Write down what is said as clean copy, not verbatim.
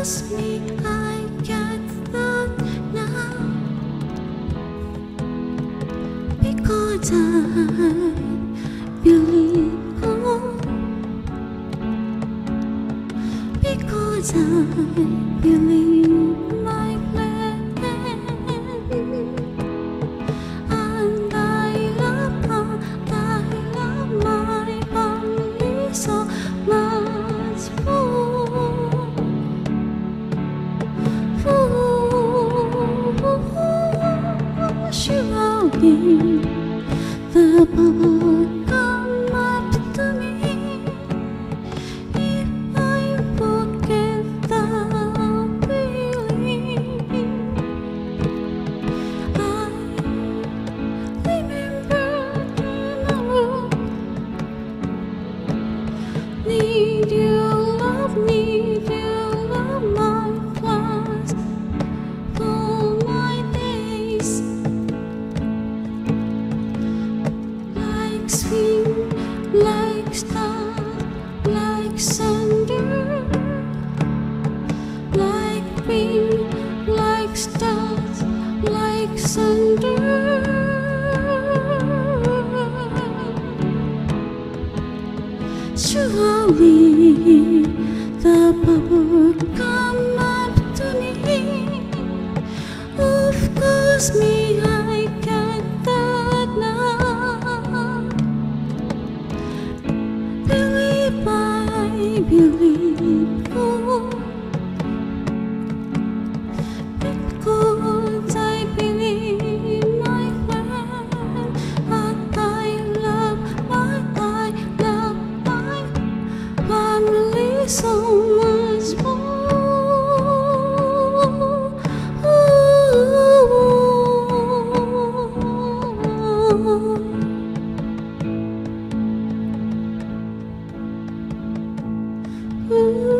Trust me, I get that now, because I believe on, because I believe my plan, and I love my family so much more. Surely the power come up to me if I forget the feeling. I remember tomorrow. Need your love, my plans for my days. Like swing, like star, like thunder, like wind, like stars, like thunder. Surely the power come up to me. Of course, me, I get that now. Believe, I believe, oh, because I believe my friend, but I love my family so much more. Ooh.